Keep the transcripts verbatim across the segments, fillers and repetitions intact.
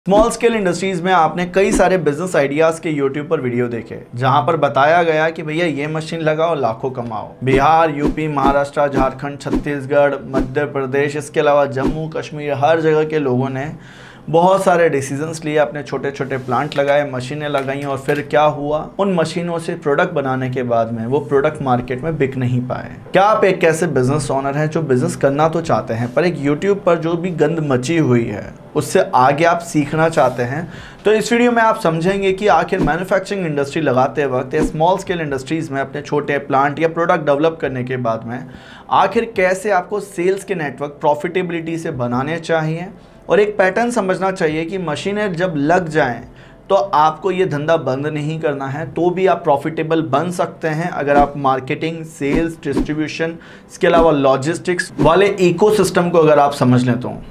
Small scale industries में आपने कई सारे बिजनेस आइडियाज के यूट्यूब पर वीडियो देखे जहां पर बताया गया कि भैया ये मशीन लगाओ लाखों कमाओ। बिहार, यूपी, महाराष्ट्र, झारखंड, छत्तीसगढ़, मध्य प्रदेश, इसके अलावा जम्मू कश्मीर, हर जगह के लोगों ने बहुत सारे डिसीजंस लिए, अपने छोटे छोटे प्लांट लगाए, मशीनें लगाई और फिर क्या हुआ, उन मशीनों से प्रोडक्ट बनाने के बाद में वो प्रोडक्ट मार्केट में बिक नहीं पाए। क्या आप एक ऐसे बिजनेस ओनर हैं जो बिजनेस करना तो चाहते हैं पर एक यूट्यूब पर जो भी गंद मची हुई है उससे आगे आप सीखना चाहते हैं? तो इस वीडियो में आप समझेंगे कि आखिर मैन्युफैक्चरिंग इंडस्ट्री लगाते वक्त या स्मॉल स्केल इंडस्ट्रीज में अपने छोटे प्लांट या प्रोडक्ट डेवलप करने के बाद में आखिर कैसे आपको सेल्स के नेटवर्क प्रॉफिटेबिलिटी से बनाने चाहिए और एक पैटर्न समझना चाहिए कि मशीनें जब लग जाएं तो आपको ये धंधा बंद नहीं करना है, तो भी आप प्रॉफिटेबल बन सकते हैं अगर आप मार्केटिंग, सेल्स, डिस्ट्रीब्यूशन, इसके अलावा लॉजिस्टिक्स वाले इकोसिस्टम को अगर आप समझ लें तो।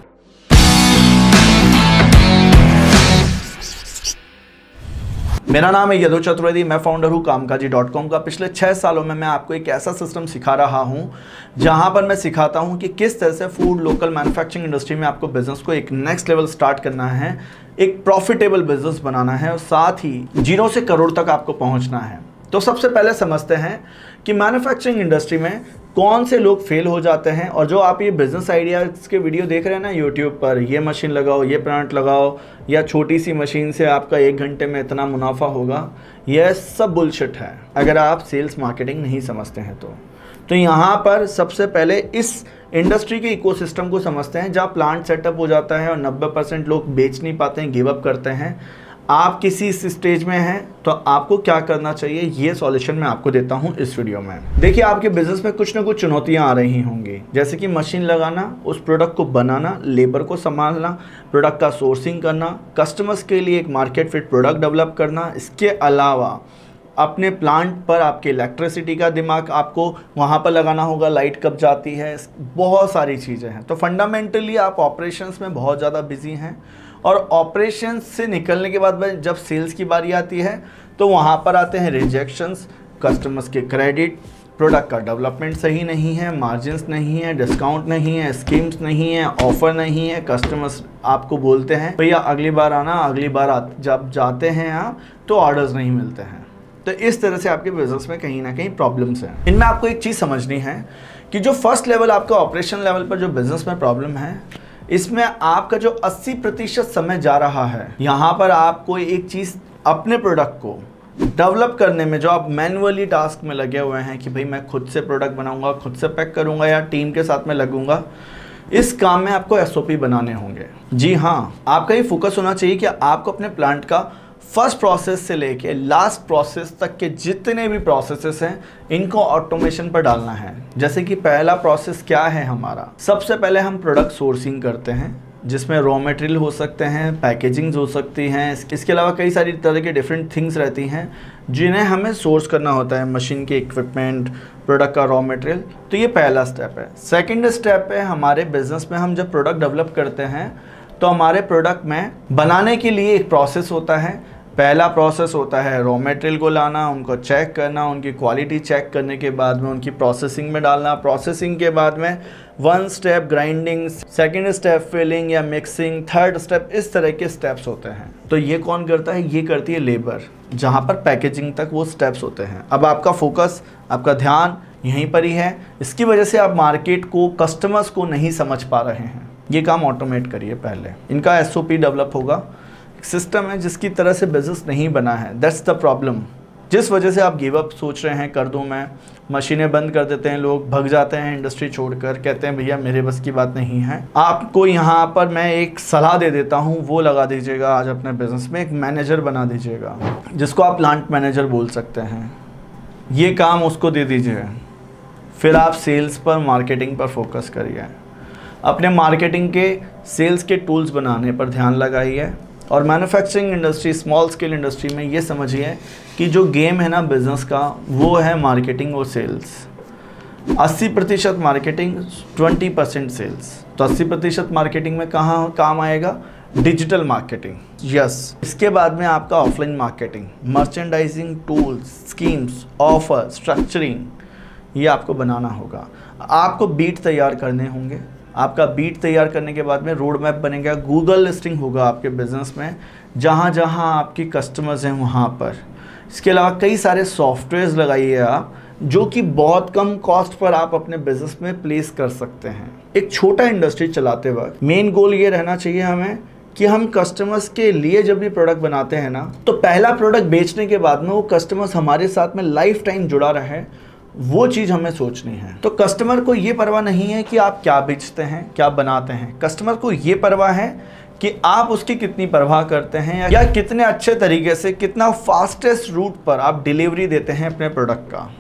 मेरा नाम है यदु चतुर्वेदी, मैं फाउंडर हूँ कामकाजी डॉट कॉम का। पिछले छः सालों में मैं आपको एक ऐसा सिस्टम सिखा रहा हूँ जहाँ पर मैं सिखाता हूँ कि किस तरह से फूड लोकल मैन्युफैक्चरिंग इंडस्ट्री में आपको बिजनेस को एक नेक्स्ट लेवल स्टार्ट करना है, एक प्रॉफिटेबल बिजनेस बनाना है और साथ ही जीरो से करोड़ तक आपको पहुँचना है। तो सबसे पहले समझते हैं कि मैन्युफैक्चरिंग इंडस्ट्री में कौन से लोग फेल हो जाते हैं। और जो आप ये बिजनेस आइडियाज़ के वीडियो देख रहे हैं ना यूट्यूब पर, ये मशीन लगाओ, ये प्लांट लगाओ, या छोटी सी मशीन से आपका एक घंटे में इतना मुनाफा होगा, यह सब बुलशिट है अगर आप सेल्स मार्केटिंग नहीं समझते हैं तो। तो यहाँ पर सबसे पहले इस इंडस्ट्री के इकोसिस्टम को समझते हैं जहाँ प्लांट सेटअप हो जाता है और नब्बे परसेंट लोग बेच नहीं पाते हैं, गिव अप करते हैं। आप किसी इस स्टेज में हैं तो आपको क्या करना चाहिए, ये सॉल्यूशन मैं आपको देता हूं इस वीडियो में। देखिए, आपके बिजनेस में कुछ ना कुछ चुनौतियां आ रही होंगी, जैसे कि मशीन लगाना, उस प्रोडक्ट को बनाना, लेबर को संभालना, प्रोडक्ट का सोर्सिंग करना, कस्टमर्स के लिए एक मार्केट फिट प्रोडक्ट डेवलप करना। इसके अलावा अपने प्लांट पर आपके इलेक्ट्रिसिटी का दिमाग आपको वहाँ पर लगाना होगा, लाइट कब जाती है, बहुत सारी चीज़ें हैं। तो फंडामेंटली आप ऑपरेशंस में बहुत ज़्यादा बिजी हैं और ऑपरेशंस से निकलने के बाद जब सेल्स की बारी आती है तो वहाँ पर आते हैं रिजेक्शंस, कस्टमर्स के क्रेडिट, प्रोडक्ट का डेवलपमेंट सही नहीं है, मार्जिन्स नहीं है, डिस्काउंट नहीं है, स्कीम्स नहीं है, ऑफ़र नहीं है। कस्टमर्स आपको बोलते हैं भैया अगली बार आना, अगली बार जब जाते हैं आप तो ऑर्डर्स नहीं मिलते हैं। तो इस तरह से आपके बिजनेस में कहीं ना कहीं प्रॉब्लम्स हैं। इनमें आपको एक चीज़ समझनी है कि जो फर्स्ट लेवल आपका ऑपरेशन लेवल पर जो बिजनेस में प्रॉब्लम है, इसमें आपका जो अस्सी प्रतिशत समय जा रहा है, यहाँ पर आपको एक चीज़ अपने प्रोडक्ट को डेवलप करने में जो आप मैन्युअली टास्क में लगे हुए हैं कि भाई मैं खुद से प्रोडक्ट बनाऊंगा, खुद से पैक करूंगा या टीम के साथ में लगूंगा, इस काम में आपको एस ओ पी बनाने होंगे। जी हाँ, आपका ये फोकस होना चाहिए कि आपको अपने प्लांट का फर्स्ट प्रोसेस से लेके लास्ट प्रोसेस तक के जितने भी प्रोसेसेस हैं इनको ऑटोमेशन पर डालना है। जैसे कि पहला प्रोसेस क्या है हमारा, सबसे पहले हम प्रोडक्ट सोर्सिंग करते हैं जिसमें रॉ मटेरियल हो सकते हैं, पैकेजिंग्स हो सकती हैं, इसके अलावा कई सारी तरह के डिफरेंट थिंग्स रहती हैं जिन्हें हमें सोर्स करना होता है, मशीन के इक्विपमेंट, प्रोडक्ट का रॉ मटेरियल। तो ये पहला स्टेप है। सेकेंड स्टेप है हमारे बिजनेस में, हम जब प्रोडक्ट डेवलप करते हैं तो हमारे प्रोडक्ट में बनाने के लिए एक प्रोसेस होता है। पहला प्रोसेस होता है रॉ मटेरियल को लाना, उनको चेक करना, उनकी क्वालिटी चेक करने के बाद में उनकी प्रोसेसिंग में डालना, प्रोसेसिंग के बाद में one step grinding, second step filling या मिक्सिंग, थर्ड स्टेप, इस तरह के स्टेप्स होते हैं। तो ये कौन करता है? ये करती है लेबर, जहाँ पर पैकेजिंग तक वो स्टेप्स होते हैं। अब आपका फोकस, आपका ध्यान यहीं पर ही है। इसकी वजह से आप मार्केट को, कस्टमर्स को नहीं समझ पा रहे हैं। ये काम ऑटोमेट करिए पहले। इनका एस ओ पी डेवलप होगा, सिस्टम है जिसकी तरह से बिजनेस नहीं बना है। दैट्स द प्रॉब्लम, जिस वजह से आप गिव अप सोच रहे हैं, कर दूं मैं, मशीनें बंद कर देते हैं, लोग भग जाते हैं इंडस्ट्री छोड़कर, कहते हैं भैया मेरे बस की बात नहीं है। आपको यहाँ पर मैं एक सलाह दे देता हूँ, वो लगा दीजिएगा आज अपने बिजनेस में। एक मैनेजर बना दीजिएगा जिसको आप प्लांट मैनेजर बोल सकते हैं। ये काम उसको दे दीजिए, फिर आप सेल्स पर, मार्केटिंग पर फोकस करिए। अपने मार्केटिंग के, सेल्स के टूल्स बनाने पर ध्यान लगाइए। और manufacturing industry, small scale industry में ये समझिए कि जो गेम है ना बिज़नेस का, वो है मार्केटिंग और सेल्स। अस्सी प्रतिशत मार्केटिंग, बीस परसेंट सेल्स। तो अस्सी प्रतिशत मार्केटिंग में कहाँ काम आएगा? Digital marketing, yes. इसके बाद में आपका offline marketing, merchandising, tools, schemes, offer, structuring, ये आपको बनाना होगा। आपको बीट तैयार करने होंगे, आपका बीट तैयार करने के बाद में रोड मैप बनेगा, गूगल लिस्टिंग होगा आपके बिजनेस में, जहाँ जहाँ आपकी कस्टमर्स हैं वहाँ पर। इसके अलावा कई सारे सॉफ्टवेयर्स लगाइए आप, जो कि बहुत कम कॉस्ट पर आप अपने बिजनेस में प्लेस कर सकते हैं। एक छोटा इंडस्ट्री चलाते वक्त मेन गोल ये रहना चाहिए हमें कि हम कस्टमर्स के लिए जब भी प्रोडक्ट बनाते हैं ना, तो पहला प्रोडक्ट बेचने के बाद में वो कस्टमर्स हमारे साथ में लाइफ टाइम जुड़ा रहे, वो चीज़ हमें सोचनी है। तो कस्टमर को ये परवाह नहीं है कि आप क्या बेचते हैं, क्या बनाते हैं, कस्टमर को ये परवाह है कि आप उसकी कितनी परवाह करते हैं या कितने अच्छे तरीके से, कितना फास्टेस्ट रूट पर आप डिलीवरी देते हैं अपने प्रोडक्ट का।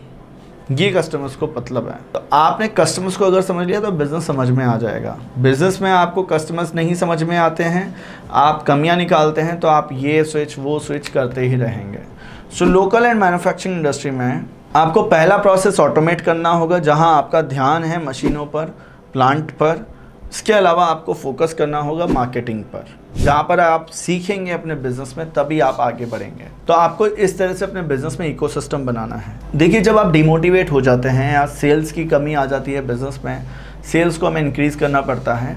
ये कस्टमर्स को मतलब है। तो आपने कस्टमर्स को अगर समझ लिया तो बिज़नेस समझ में आ जाएगा। बिज़नेस में आपको कस्टमर्स नहीं समझ में आते हैं, आप कमियां निकालते हैं, तो आप ये स्विच वो स्विच करते ही रहेंगे। So local and manufacturing industry में आपको पहला प्रोसेस ऑटोमेट करना होगा, जहां आपका ध्यान है मशीनों पर, प्लांट पर। इसके अलावा आपको फोकस करना होगा मार्केटिंग पर, जहाँ पर आप सीखेंगे अपने बिजनेस में, तभी आप आगे बढ़ेंगे। तो आपको इस तरह से अपने बिजनेस में इकोसिस्टम बनाना है। देखिए, जब आप डिमोटिवेट हो जाते हैं या सेल्स की कमी आ जाती है बिजनेस में, सेल्स को हमें इंक्रीज़ करना पड़ता है,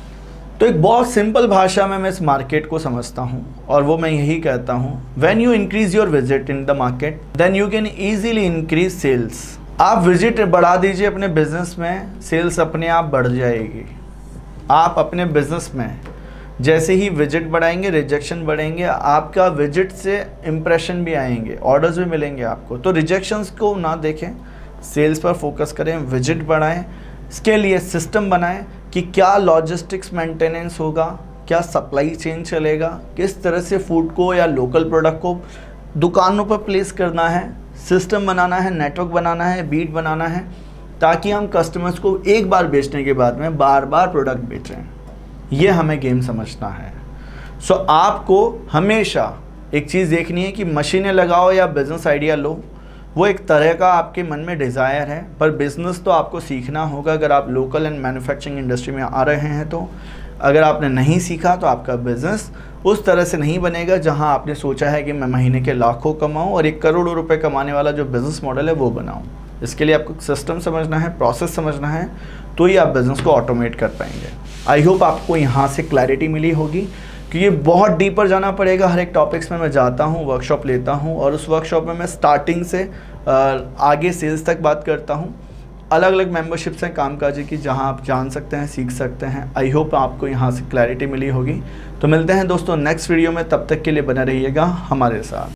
तो एक बहुत सिंपल भाषा में मैं इस मार्केट को समझता हूँ और वो मैं यही कहता हूँ, when you increase your visit in the market then you can easily increase sales. आप विजिट बढ़ा दीजिए अपने बिजनेस में, सेल्स अपने आप बढ़ जाएगी। आप अपने बिजनेस में जैसे ही विजिट बढ़ाएंगे, रिजेक्शन बढ़ेंगे, आपका विजिट से इम्प्रेशन भी आएंगे, ऑर्डर्स भी मिलेंगे आपको। तो रिजेक्शंस को ना देखें, सेल्स पर फोकस करें, विजिट बढ़ाएं। इसके लिए सिस्टम बनाएं कि क्या लॉजिस्टिक्स मेंटेनेंस होगा, क्या सप्लाई चेन चलेगा, किस तरह से फूड को या लोकल प्रोडक्ट को दुकानों पर प्लेस करना है, सिस्टम बनाना है, नेटवर्क बनाना है, बीट बनाना है, ताकि हम कस्टमर्स को एक बार बेचने के बाद में बार बार प्रोडक्ट बेचें। ये हमें गेम समझना है। सो so, आपको हमेशा एक चीज़ देखनी है कि मशीनें लगाओ या बिज़नेस आइडिया लो, वो एक तरह का आपके मन में डिज़ायर है, पर बिज़नेस तो आपको सीखना होगा। अगर आप लोकल एंड मैन्युफैक्चरिंग इंडस्ट्री में आ रहे हैं तो, अगर आपने नहीं सीखा तो आपका बिज़नेस उस तरह से नहीं बनेगा जहां आपने सोचा है कि मैं महीने के लाखों कमाऊं और एक करोड़ों रुपए कमाने वाला जो बिज़नेस मॉडल है वो बनाऊं। इसके लिए आपको सिस्टम समझना है, प्रोसेस समझना है, तो ही आप बिज़नेस को ऑटोमेट कर पाएंगे। आई होप आपको यहाँ से क्लैरिटी मिली होगी कि ये बहुत डीपर जाना पड़ेगा। हर एक टॉपिक्स में मैं जाता हूँ, वर्कशॉप लेता हूँ और उस वर्कशॉप में मैं स्टार्टिंग से आगे सेल्स तक बात करता हूँ। अलग अलग मेंबरशिप्स हैं कामकाजी की, जहां आप जान सकते हैं, सीख सकते हैं। आई होप आपको यहां से क्लैरिटी मिली होगी। तो मिलते हैं दोस्तों नेक्स्ट वीडियो में, तब तक के लिए बने रहिएगा हमारे साथ।